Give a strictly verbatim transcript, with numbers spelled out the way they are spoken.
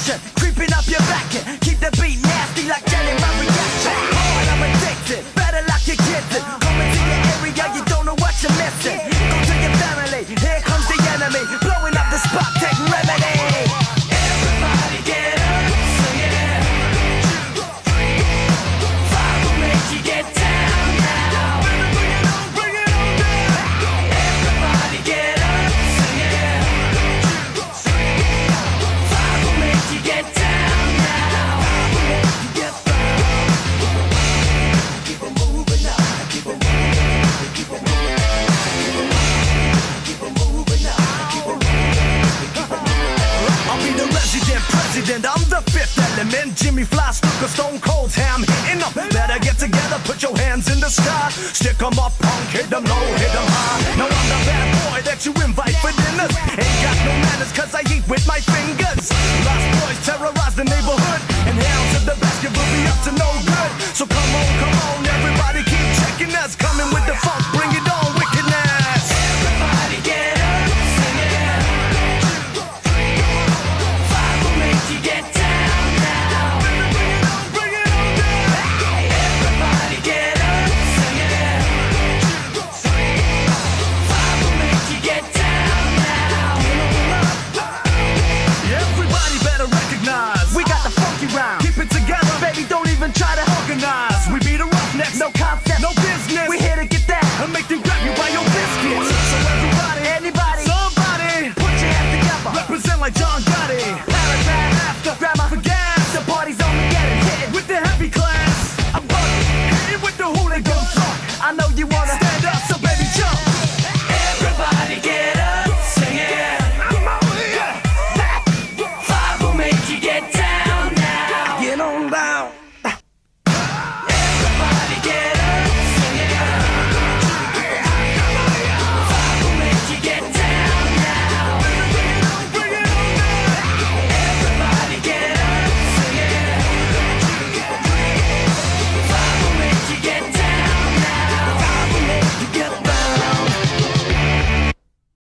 action, creeping up your back and keep the beat nasty like jelly my reaction. Hard, I'm addicted, better lock your kids in. Coming to your area, you don't know what you're missing. Go to your family, here comes the enemy, blowing up the spot, take remedy. Everybody get up, sing it. Five will make you get down now. Bring it on, bring it on down. Everybody get up, sing it. Five will make you get down now. Five will make you get down. Keep it moving now, keep it moving, keep it moving, keep it moving now, keep it moving. I'll be the resident president, I'm the fifth element. Jimmy Fly, Snooker, Stone Cold, Ham hitting them. Better get together, put your hands in the sky. Stick 'em up, punk, hit 'em low, hit 'em high. Now I'm the bad boy that you invite for dinners. Ain't got no manners cause I eat with my fingers. Lost boys terrorize the neighborhood, and hounds of the basket will be up to no good. So come on, come on, everybody keep checking us. Coming with the funk, bring it on, wickedness. Everybody get up, sing it. Five will make you get down now. Bring it on, bring it on down. Everybody get up, sing it. Five will make you get down now. Everybody better recognize we got the funky round. Keep it together, baby, don't even try to organize. We be the roughnecks, no concept, no business. We here to get that and make them grab you by your biscuits. So everybody, anybody, somebody, put your hands together. Represent like John Gotti. Paragraph after, grab my for gas. The party's on, get it, hit it with the heavy class. I'm bugging, hit it with the hooligan funk. I know you wanna stand